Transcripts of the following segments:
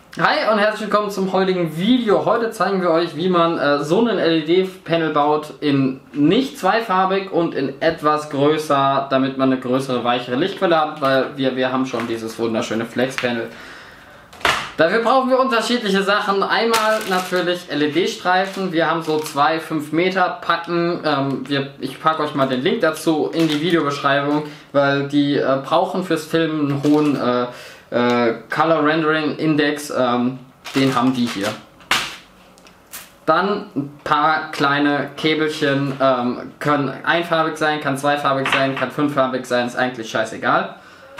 Hi und herzlich willkommen zum heutigen Video. Heute zeigen wir euch, wie man so einen LED-Panel baut in nicht zweifarbig und in etwas größer, damit man eine größere, weichere Lichtquelle hat, weil wir haben schon dieses wunderschöne Flex-Panel. Dafür brauchen wir unterschiedliche Sachen. Einmal natürlich LED-Streifen. Wir haben so 2 5 Meter Packen. Ich packe euch mal den Link dazu in die Videobeschreibung, weil die brauchen fürs Filmen einen hohen Color Rendering Index, den haben die hier. Dann ein paar kleine Käbelchen, können einfarbig sein, kann zweifarbig sein, kann fünffarbig sein, ist eigentlich scheißegal.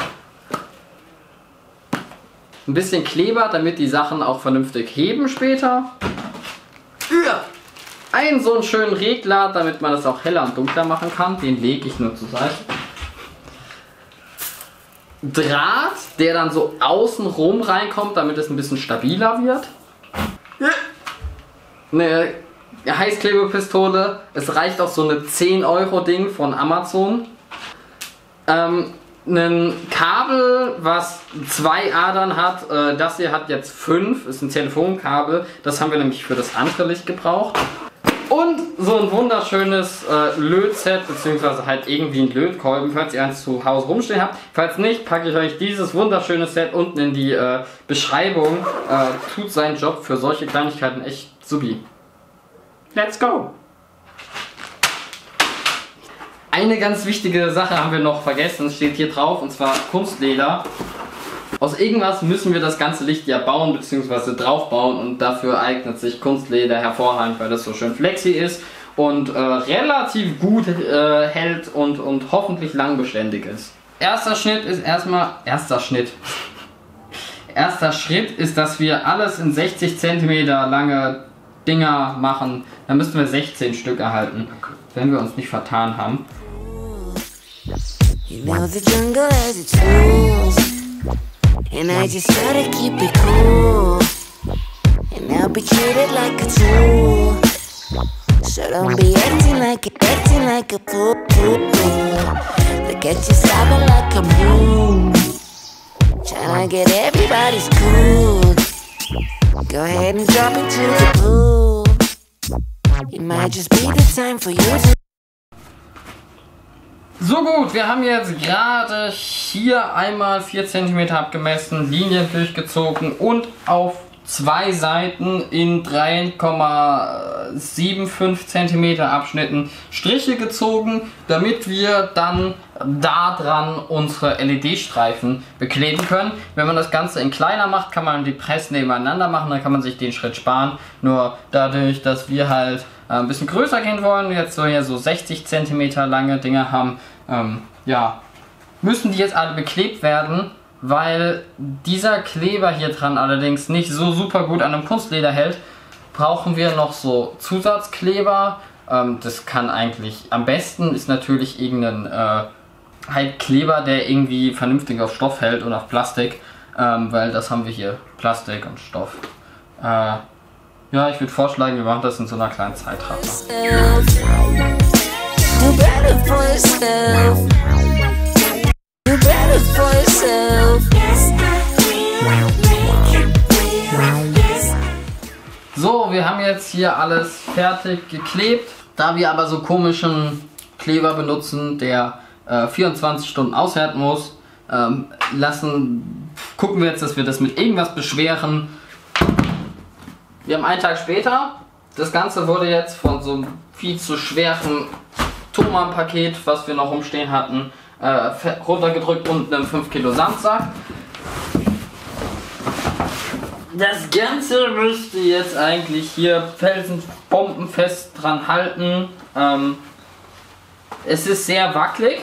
Ein bisschen Kleber, damit die Sachen auch vernünftig heben später. Einen so einen schönen Regler, damit man das auch heller und dunkler machen kann, den lege ich nur zur Seite. Draht, der dann so außen rum reinkommt, damit es ein bisschen stabiler wird. Eine Heißklebepistole. Es reicht auch so eine 10 Euro Ding von Amazon. Ein Kabel, was 2 Adern hat. Das hier hat jetzt 5. Ist ein Telefonkabel. Das haben wir nämlich für das andere Licht gebraucht. Und so ein wunderschönes Lötset, beziehungsweise halt irgendwie ein Lötkolben, falls ihr eins zu Hause rumstehen habt. Falls nicht, packe ich euch dieses wunderschöne Set unten in die Beschreibung. Tut seinen Job für solche Kleinigkeiten echt supi. Let's go! Eine ganz wichtige Sache haben wir noch vergessen, steht hier drauf, und zwar Kunstleder. Aus irgendwas müssen wir das ganze Licht ja bauen bzw. draufbauen, und dafür eignet sich Kunstleder hervorragend, weil das so schön flexi ist und relativ gut hält und hoffentlich langbeständig ist. Erster Schritt ist, dass wir alles in 60 cm lange Dinger machen. Dann müssten wir 16 Stück erhalten, wenn wir uns nicht vertan haben. You know the jungle has its rules. And I just try to keep it cool. And I'll be treated like a tool. So don't be acting like a fool. Look at you sobbing like a moon. Tryna get everybody's cool. Go ahead and drop into the pool. It might just be the time for you to. So gut, wir haben jetzt gerade hier einmal 4 cm abgemessen, Linien durchgezogen und auf 2 Seiten in 3,75 cm Abschnitten Striche gezogen, damit wir dann da dran unsere LED-Streifen bekleben können. Wenn man das Ganze in kleiner macht, kann man die Press nebeneinander machen, dann kann man sich den Schritt sparen. Nur dadurch, dass wir halt ein bisschen größer gehen wollen, jetzt so hier so 60 cm lange Dinger haben, ja, müssen die jetzt alle beklebt werden, weil dieser Kleber hier dran allerdings nicht so super gut an einem Kunstleder hält, brauchen wir noch so Zusatzkleber. Das kann eigentlich, am besten ist natürlich irgendein halt Kleber, der irgendwie vernünftig auf Stoff hält und auf Plastik, weil das haben wir hier, Plastik und Stoff. Ja, ich würde vorschlagen, wir machen das in so einer kleinen Zeitraffel. You better for yourself. You better for yourself. So, wir haben jetzt hier alles fertig geklebt. Da wir aber so komischen Kleber benutzen, der 24 Stunden aushärten muss, gucken wir jetzt, dass wir das mit irgendwas beschweren. Wir haben einen Tag später. Das Ganze wurde jetzt von so einem viel zu schweren Thomann-Paket, was wir noch rumstehen hatten, runtergedrückt und einem 5 Kilo Sandsack. Das Ganze müsste jetzt eigentlich hier felsenbombenfest dran halten. Es ist sehr wackelig.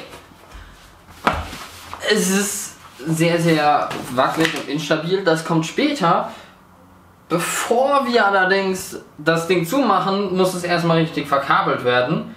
Es ist sehr, sehr wackelig und instabil. Das kommt später. Bevor wir allerdings das Ding zumachen, muss es erstmal richtig verkabelt werden.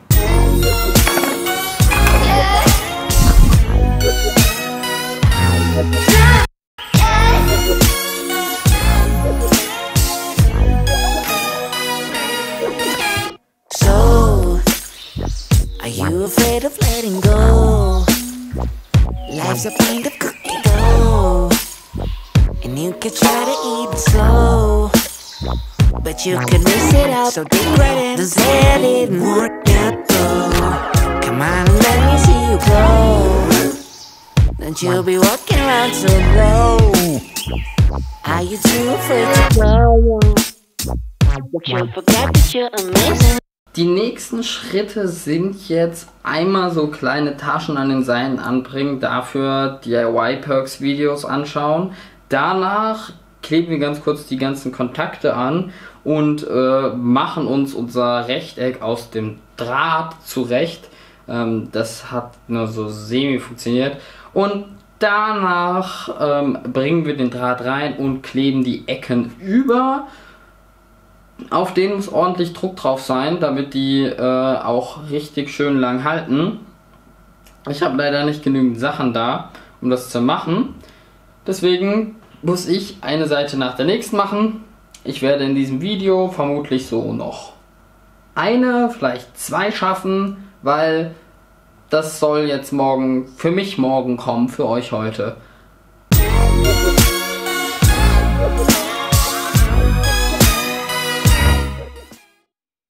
So, are you afraid of letting go? Life's a kind of cookie dough, and you could try to eat it slow, but you could miss it out. So dig right in. Just let it work out though. Come on and let me see you go. Then you'll be walking around so low. Are you too afraid to go? You forgot that you're amazing. Die nächsten Schritte sind jetzt einmal so kleine Taschen an den Seilen anbringen, dafür DIY-Perks Videos anschauen. Danach kleben wir ganz kurz die ganzen Kontakte an und machen uns unser Rechteck aus dem Draht zurecht. Das hat nur so semi funktioniert. Und danach bringen wir den Draht rein und kleben die Ecken über. Auf denen muss ordentlich Druck drauf sein, damit die auch richtig schön lang halten. Ich habe leider nicht genügend Sachen da, um das zu machen. Deswegen muss ich eine Seite nach der nächsten machen. Ich werde in diesem Video vermutlich so noch eine, vielleicht zwei schaffen, weil das soll jetzt morgen, für mich morgen kommen, für euch heute.